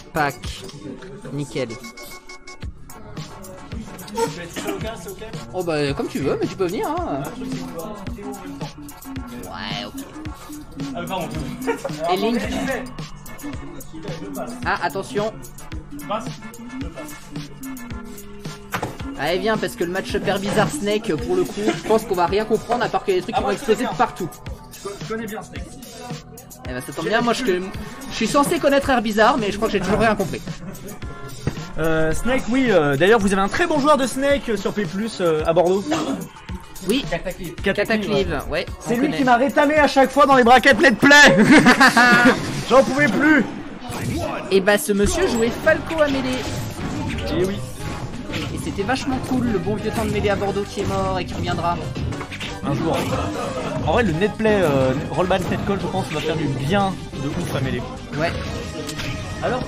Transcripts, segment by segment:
pack. Nickel. Oh bah comme tu veux, mais tu peux venir hein. Ouais, ok. Ah pardon. Et Link. Ah attention. Allez viens parce que le match-up Herbizarre Snake pour le coup, je pense qu'on va rien comprendre à part qu'il y a des trucs qui vont exploser de partout. Je connais bien Snake. Eh ben ça tombe bien, moi je suis censé connaître Herbizarre mais je crois que j'ai toujours rien compris. Snake, oui, d'ailleurs vous avez un très bon joueur de Snake sur P+, à Bordeaux. Oui, Cataclysme, ouais. C'est lui qui m'a rétamé à chaque fois dans les braquettes Let's Play. J'en pouvais plus. Et bah ce monsieur jouait Falco à mêlée. Et oui. Et c'était vachement cool, le bon vieux temps de mêlée à Bordeaux qui est mort et qui reviendra. Un jour. En vrai le netplay, rollback netcall je pense va faire du bien de ouf à mêlée. Ouais. Alors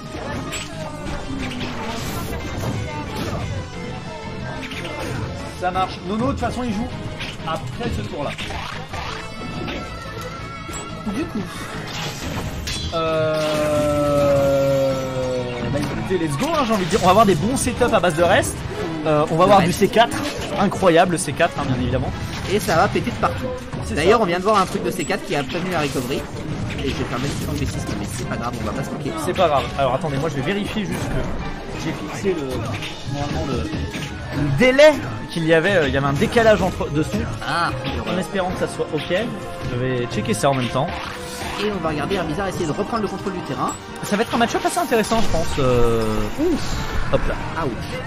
ça marche. Nono de toute façon il joue après ce tour là. Du coup. Bah écoutez, let's go, hein, j'ai envie de dire. On va avoir des bons setups à base de reste. On va avoir du C4, incroyable C4 hein, bien évidemment. Et ça va péter de partout. D'ailleurs on vient de voir un truc de C4 qui a prévenu la recovery. Et je vais faire même un B6 mais c'est pas grave, on va pas se moquer. C'est pas grave. Alors attendez, moi je vais vérifier juste que j'ai fixé le délai qu'il y avait. Il y avait un décalage entre deux sons. Ah, en espérant que ça soit ok. Je vais checker ça en même temps. Et on va regarder Herbizarre essayer de reprendre le contrôle du terrain. Ça va être un match-up assez intéressant je pense. Ouf. Hop là. Ouch.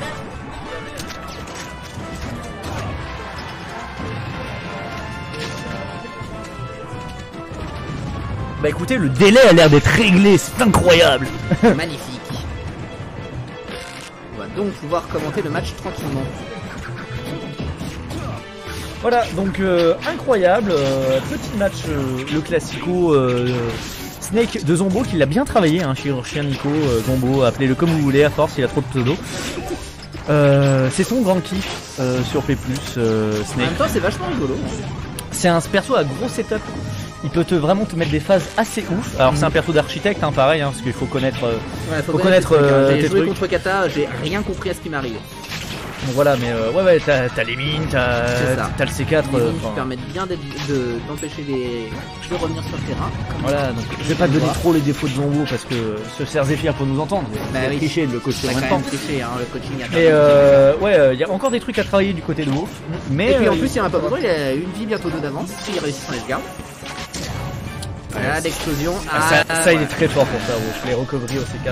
Bah écoutez, le délai a l'air d'être réglé, c'est incroyable. Magnifique. On va donc pouvoir commenter le match tranquillement. Voilà, donc incroyable, petit match, le classico Snake de Zombo qui l'a bien travaillé, hein, chirurgien Nico, Zombo, appelez-le comme vous voulez, à force il a trop de pseudo. C'est son grand kiff sur P+, Snake. En même temps c'est vachement rigolo. C'est un perso à gros setup. Il peut vraiment te mettre des phases assez ouf. Alors c'est un perso d'architecte, hein, pareil, hein, parce qu'il faut connaître, faut connaître tes joué trucs. contre Kata, j'ai rien compris à ce qui m'arrive. Donc voilà, mais ouais, t'as les mines, t'as le C4. Les mines qui permettent bien d'empêcher de revenir sur le terrain. Voilà, donc je vais pas donner trop les défauts de Zombo parce que ce cher Zephyr pour nous entendre. Bah oui. Tricher de le coacher en même temps. Triché, hein, le coaching a Et ouais, il y a encore des trucs à travailler du côté de Wolf. Mais et puis en plus, il y a un pas besoin, il a une vie bientôt de d'avance s'il réussit son edgeguard. Voilà, l'explosion. Ça il est très fort pour ça, Wolf. Les recoveries au C4.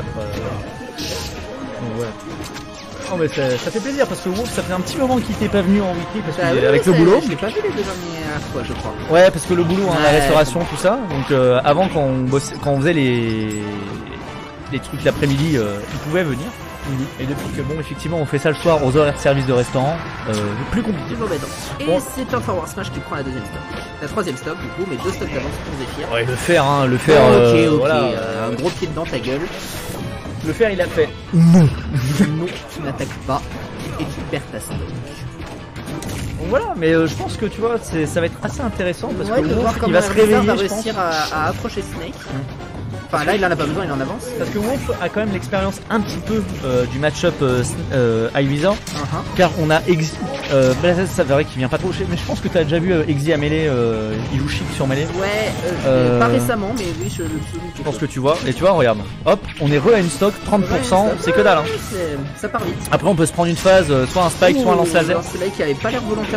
Donc, ouais. Oh mais ça fait plaisir parce que Wolf ça fait un petit moment qu'il était pas venu en weekly parce que oui, avec le boulot. Je l'ai pas vu les deux dernières fois je crois. Ouais parce que le boulot, hein, la restauration, tout ça. Donc avant quand on faisait les trucs l'après-midi, il pouvait venir. Et depuis que bon effectivement on fait ça le soir aux horaires de service de restaurant, plus compliqué. Et bon. C'est un Forward Smash qui prend la deuxième stop. La troisième stop du coup, mais deux stops d'avance pour Zephyr. Ouais le fer hein, le fer. Ok, voilà. Un gros pied dedans ta gueule. Le fer il a fait non. Non, tu n'attaques pas et tu perds ta stock. Donc voilà, mais je pense que tu vois, ça va être assez intéressant parce que Wolf il va se réveiller. Il va réussir à approcher Snake. Enfin là il en a pas besoin, il en avance. Parce que Wolf a quand même l'expérience un petit peu du match-up Ivysaur. Car on a Exi. Ça verrait qu'il vient pas trop chez. Mais je pense que tu as déjà vu Exi à mêlée, il joue chic sur mêlée. Ouais, pas récemment, mais oui, je pense que tu vois. Et tu vois, regarde. Hop, on est re à une stock, 30%, c'est que dalle. Hein. Ça part vite. Après on peut se prendre une phase, soit un spike, soit un lance laser. C'est là qui avait pas l'air volontaire.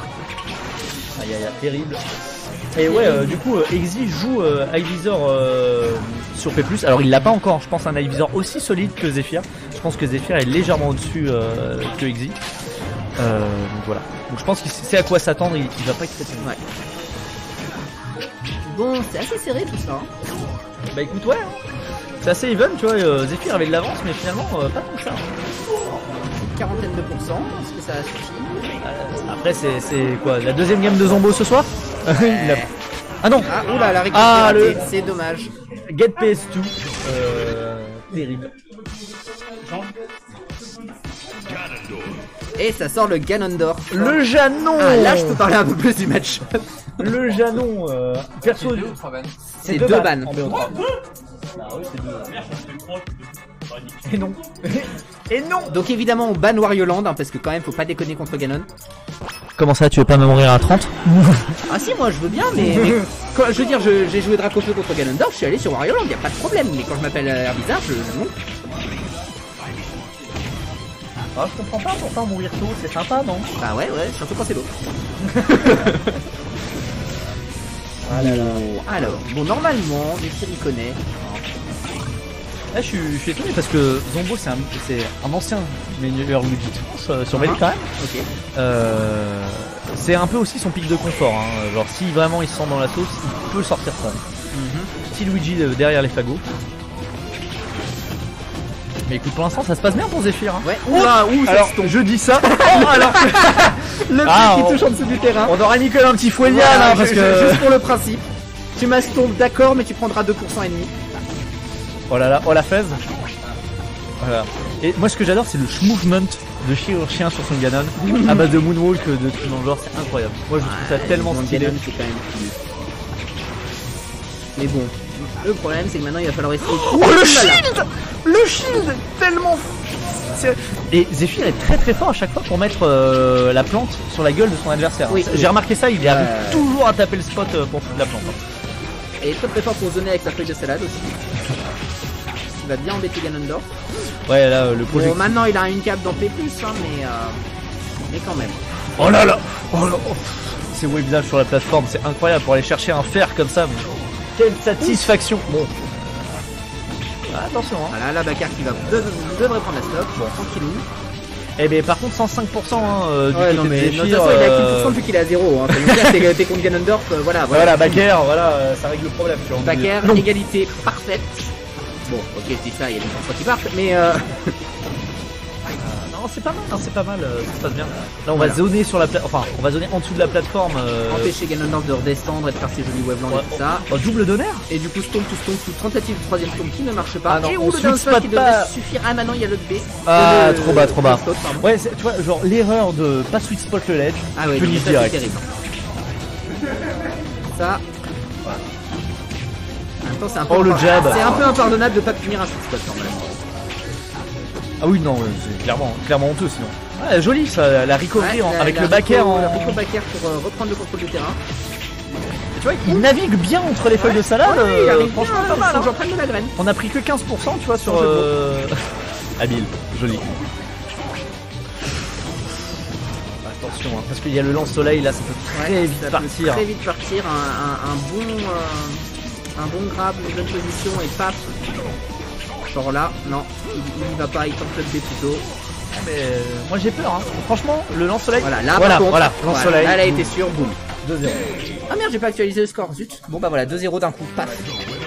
Aïe aïe aïe, terrible. Et ouais, du coup, Exi joue Ivysaur sur P+. Alors il l'a pas encore, je pense, un Ivysaur aussi solide que Zephyr. Je pense que Zephyr est légèrement au-dessus que Exi. Donc voilà. Donc je pense qu'il sait à quoi s'attendre, il va pas être ouais. Bon, c'est assez serré tout ça. Hein. Bah écoute, ouais. C'est assez even, tu vois. Zephyr avait de l'avance, mais finalement, pas tant que ça. Quarantaine de pourcents, est-ce que ça a suffi? Après, c'est quoi? La deuxième game de Zombo ce soir? Ah non! Ah, oula, la récupération, c'est dommage. Get PS2. Terrible. Et ça sort le Ganondorf. Le Janon! Ah, là, je peux parler un peu plus du match. Le Janon, perso. C'est deux bannes. Ah oui, c'est deux. Et non. Et non. Donc évidemment on ban Wario Land hein, parce que quand même faut pas déconner contre Ganon. Comment ça, tu veux pas me mourir à 30? Ah si moi je veux bien mais quand, je veux dire j'ai joué Dracofeu contre Ganondorf, je suis allé sur Wario Land, y a pas de problème, mais quand je m'appelle Herbizarre, non. Ah, je comprends pas pourquoi mourir tôt, c'est sympa non? Bah ouais, surtout quand c'est l'eau. Ah là là. Alors, bon normalement, Zephyr il connaît. Là je suis étonné parce que Zombo c'est un ancien meilleur Luigi de France sur Melee quand même. Ok. C'est un peu aussi son pic de confort, hein. Genre si vraiment il se sent dans la sauce, il peut sortir ça. Petit Luigi derrière les fagots. Mais écoute, pour l'instant ça se passe bien pour Zephyr. Hein. Ouais, oula, alors je dis ça. Oh, alors le pied qui touche en dessous du terrain. On aura Nicolas un petit fouet Voilà, hein, parce que. Juste pour le principe. Tu m'astombes, d'accord, mais tu prendras 2% et demi. Oh là là, oh la fèse. Voilà. Et moi ce que j'adore c'est le movement de chirurgien sur son Ganon à base de moonwalk de tout dans le genre, c'est incroyable. Moi je trouve ça tellement stylé. Ganon, c'est quand même cool. Mais bon, le problème c'est que maintenant il va falloir essayer. Oh le shield. Le shield tellement. Et Zephyr est très très fort à chaque fois pour mettre la plante sur la gueule de son adversaire. Oui, j'ai remarqué ça, il arrive toujours à taper le spot pour foutre la plante. Et très très fort pour zoner avec sa feuille de salade aussi. Il va bien embêter Ganondorf. Ouais là le projet. Bon maintenant il a une cape dans P+, hein, mais quand même. Oh là là, oh là, oh. C'est Webzap sur la plateforme, c'est incroyable pour aller chercher un fer comme ça. Mais... Quelle satisfaction. Bon. Ah, attention hein. Voilà la Bakar qui devrait prendre la stop. Bon tranquillou. Eh ben par contre 105% du ouais, côté non, mais de Zephyr, il est à 15% depuis qu'il est à 0 hein. T'es contre Ganondorf, voilà Baker, voilà, ça règle le problème. Baker, égalité parfaite. Bon, ok, je dis ça, il y a des fois qui partent, mais non, c'est pas mal, hein, c'est pas mal, ça se passe bien. Là, on va zoner sur la enfin, on va zoner en dessous de la plateforme. Empêcher Ganondorf de redescendre et de faire ses jolis wavelands et tout ça. Double d'honneur. Et du coup, stomp, tentative de troisième stomp qui ne marche pas. Ah non, et on le down switch pas qui de devrait pas. suffire. Ah, maintenant il y a le B. Ah, trop bas, trop bas. Spot, ouais, tu vois, genre l'erreur de pas sweet spot le ledge. Ah ouais, finish ça, direct. c'est terrible. Ça. C'est un peu le jab. C'est un peu impardonnable de pas punir un sweet spot normalement. Ah oui non, c'est clairement honteux sinon. Ah, joli ça, la recovery avec le backer en... La Rico backer pour reprendre le contrôle du terrain. Tu vois, il navigue bien entre les feuilles de salade, il arrive franchement bien, pas mal. faut que j'en prenne de la graine. On a pris que 15% tu vois sur... Habile, joli. Attention hein, parce qu'il y a le lance-soleil là, ça peut très vite partir. Très vite partir, un bon grab, une bonne position et paf. Genre là, non, il n'y va pas, il tente le B plutôt. Mais moi j'ai peur hein. Franchement, le lance-soleil. Voilà, là voilà, lance-soleil. Là elle a été sûre, boum. 2-0. Ah merde, j'ai pas actualisé le score, zut. Bon bah voilà, 2-0 d'un coup, paf.